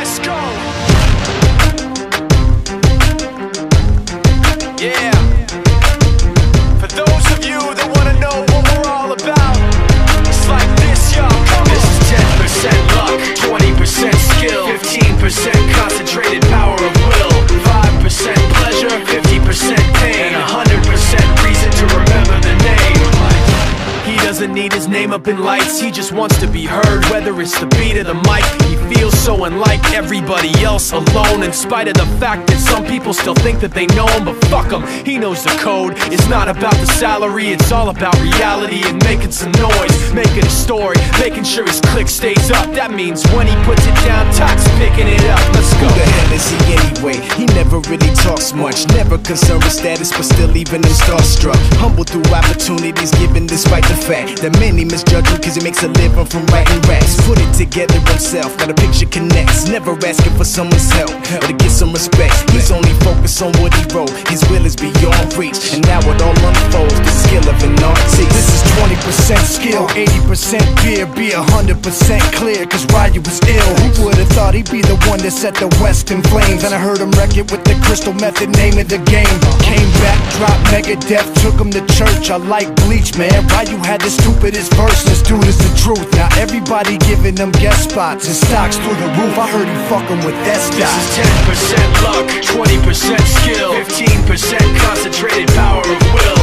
Let's go. Yeah. For those of you that want to know what we're all about, it's like this, y'all. This is 10% luck, 20% skill, 15% concentrated power of will, 5% pleasure, 50% pain, and 100% reason to remember the name. He doesn't need his name up in lights, he just wants to be heard, whether it's the beat of the mic. He feels so unlike everybody else, alone, in spite of the fact that some people still think that they know him. But fuck him, he knows the code. It's not about the salary, it's all about reality and making some noise, making a story, making sure his click stays up. That means when he puts it down, Tox picking it up. Let's go. Who the hell is he anyway? He never really talks much, never concerned with status, but still leaving him starstruck. Humble through opportunities given despite the fact that many misjudge him cause he makes a living from writing raps. Put it together himself, got a picture connects, never asking for someone's help or to get some respect. He's only focused on what he wrote, his will is beyond reach, and now it all unfolds, the skill of an artist. This is 20% skill, 80% beer, be 100% clear, cause Ryu was ill. Who would've thought he'd be the one that set the West in flames? And I heard him wreck it with the Crystal Method, name of the game. Came back, dropped Megadeth, took him to church. I like Bleach, man. Ryu had the stupidest verse, this dude is the truth. Now everybody giving them guest spots and stocks through the roof. I heard he fucking with that stock. This is 10% luck, 20% skill, 15% concentrated power of will,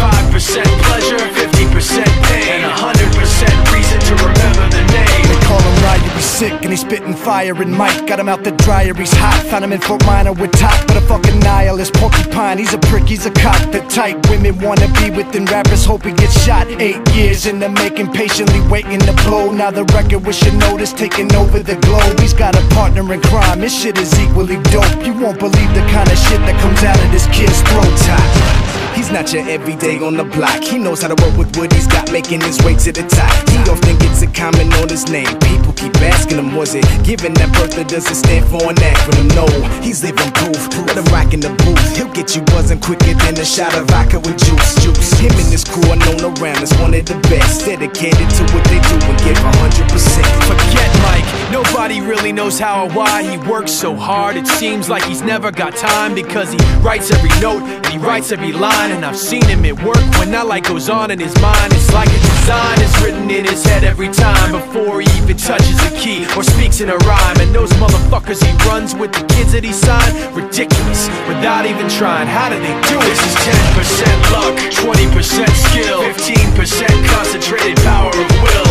5% pleasure, 50% pain, and 100% reason to remember the name. They call him Ryu, he's sick and he's spitting fire. And Mike got him out the dryer, he's hot. Found him in Fort Minor with top, but a fucking nihilist porcupine. He's a prick, he's a cock. The type women wanna be within rappers, hope he gets shot. 8 years in the making, patiently waiting to blow. Now the record with your notice taking over the globe. He's got a partner in crime, his shit is equally dope. You won't believe the kind of shit that comes out of this kid's throat. He's not your everyday on the block. He knows how to work with what he's got, making his way to the top. He often gets a comment on his name. People keep asking him, was it given that birth that doesn't stand for an acronym? No, he's living proof. Let him rock in the booth. He'll get you buzzing quicker than a shot of vodka with juice. Him and his crew are known around as one of the best, dedicated to what they do and give 100%. Forget Mike, nobody really knows how or why he works so hard. It seems like he's never got time, because he writes every note and he writes every line. And I've seen him at work when that light goes on in his mind. It's like a design is written in his head every time, before he even touches a key or speaks in a rhyme. And those motherfuckers he runs with, the kids that he signed, ridiculous, without even trying. How do they do it? This is 10% luck, 20% skill, 15% concentrated power of will,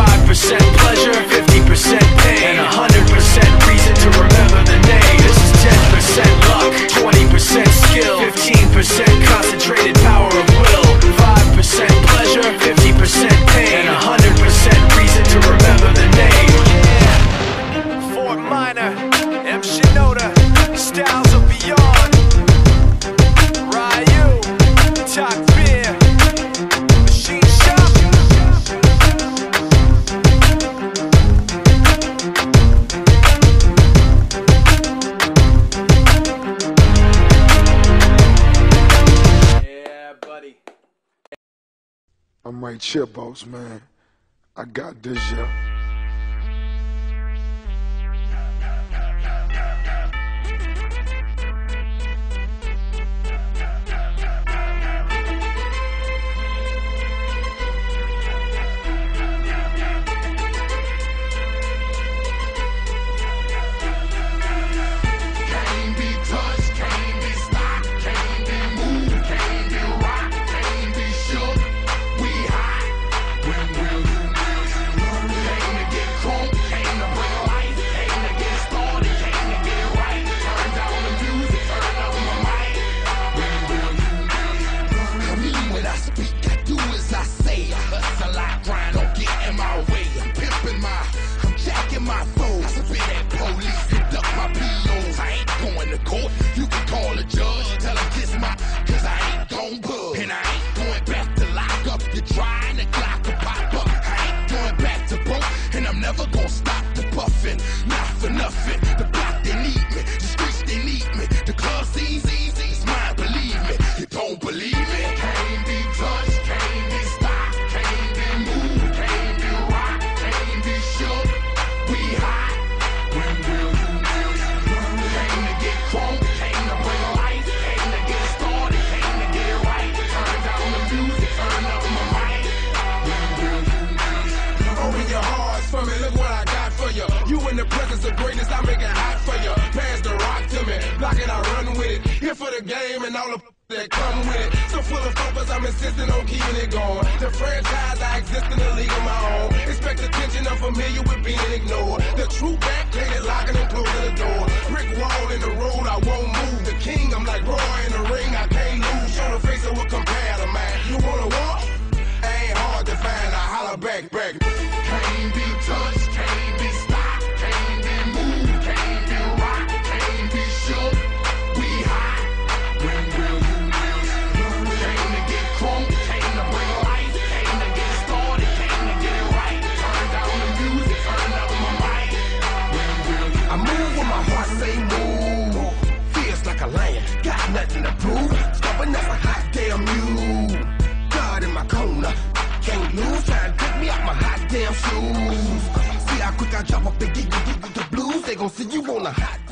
5% pleasure, 50% pain, and 100% reason to remember the name. This is 10% luck, 20% skill, 15% concentrated power of will, 5% pleasure, 50% pain, and 100% reason to remember the name. Yeah. Fort Minor, M. Shinoda, Styles of Beyond, Ryu, Talk Beer, Machine Shop. Yeah, buddy. I'm right here, boss man. I got this, yeah. the game and all the that come with it. So full of focus, I'm insisting on keeping it going. The franchise, I exist in a league of my own. Expect attention, I'm familiar with being ignored. The true back, lady locking and closing the door. Brick wall in the road, I won't move. The king, I'm like Roy in the ring, I can't lose. Show the face of what compare to man. You wanna walk? Ain't hard to find, I holler back. Can't be touched, can't be stopped, can't be moved, can't be rocked, can't be shook. We hot. When will you lose? Came to get crunk, came to bring life, came to get started, came to get it right. Turn down the music, turn up my mic. When will you? I move when my heart say move. Feels like a lion, got nothing to prove. Stubborn as a hot damn mule. God in my corner, can't lose. Trying to pick me out my hot damn shoes. See how quick I drop up and give you the blues. They gon' see you on a hot